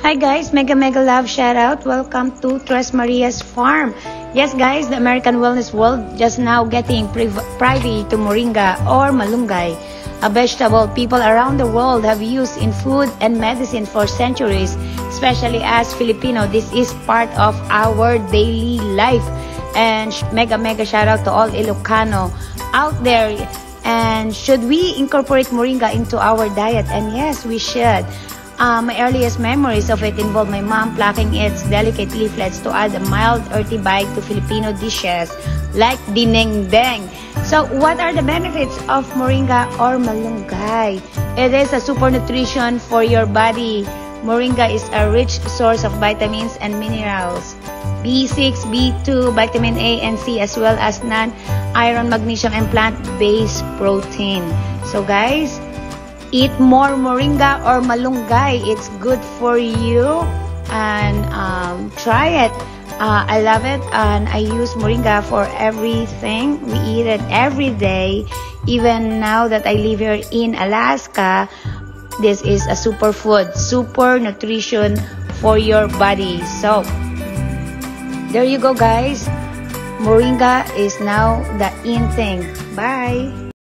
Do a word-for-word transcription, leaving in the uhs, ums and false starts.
Hi guys, mega mega love shout out. Welcome to Tres Marias Farm. Yes guys, the American wellness world just now getting privy to moringa or malunggay, a vegetable people around the world have used in food and medicine for centuries. Especially as Filipino, this is part of our daily life. And mega mega shout out to all Ilocano out there. And should we incorporate moringa into our diet? And yes, we should. Uh, my earliest memories of it involve my mom plucking its delicate leaflets to add a mild, earthy bite to Filipino dishes like dinengdeng. So, what are the benefits of moringa or malunggay? It is a super nutrition for your body. Moringa is a rich source of vitamins and minerals, B six, B two, vitamin A and C, as well as non-iron, magnesium, and plant-based protein. So, guys, eat more moringa or malunggay. It's good for you, and um, try it. Uh, I love it, and I use moringa for everything. We eat it every day. Even now that I live here in Alaska, this is a superfood, super nutrition for your body. So, there you go guys. Moringa is now the in thing. Bye!